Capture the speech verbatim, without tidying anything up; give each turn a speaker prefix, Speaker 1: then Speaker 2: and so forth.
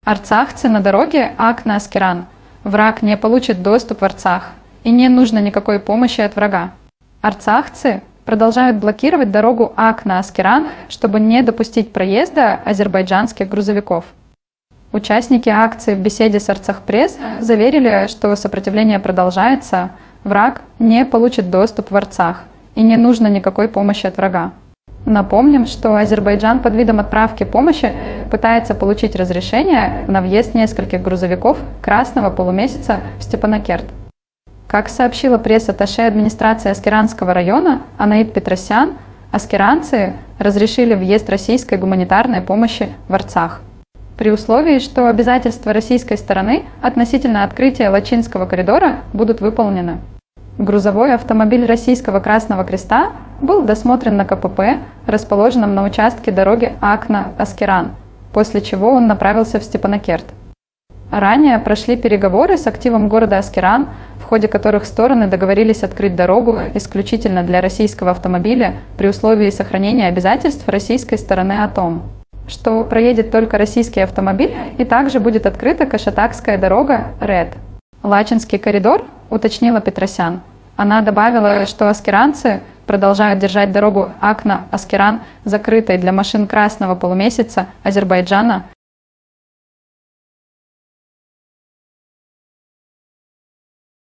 Speaker 1: Арцахцы на дороге Акна-Аскеран. Враг не получит доступ в Арцах, и не нужно никакой помощи от врага. Арцахцы продолжают блокировать дорогу Акна-Аскеран, чтобы не допустить проезда азербайджанских грузовиков. Участники акции в беседе с Арцахпресс заверили, что сопротивление продолжается, враг не получит доступ в Арцах, и не нужно никакой помощи от врага. Напомним, что Азербайджан под видом отправки помощи пытается получить разрешение на въезд нескольких грузовиков Красного полумесяца в Степанакерт. Как сообщила пресс-атташе администрации Аскеранского района Анаит Петросян, аскеранцы разрешили въезд российской гуманитарной помощи в Арцах, при условии, что обязательства российской стороны относительно открытия Лачинского коридора будут выполнены. Грузовой автомобиль Российского Красного Креста был досмотрен на ка пэ пэ, расположенном на участке дороги Акна-Аскеран, после чего он направился в Степанакерт. Ранее прошли переговоры с активом города Аскеран, в ходе которых стороны договорились открыть дорогу исключительно для российского автомобиля при условии сохранения обязательств российской стороны о том, что проедет только российский автомобиль, и также будет открыта Кашатакская дорога РЭД. Лачинский коридор, уточнила Петросян. Она добавила, что аскеранцы продолжают держать дорогу Акна-Аскеран закрытой для машин Красного полумесяца Азербайджана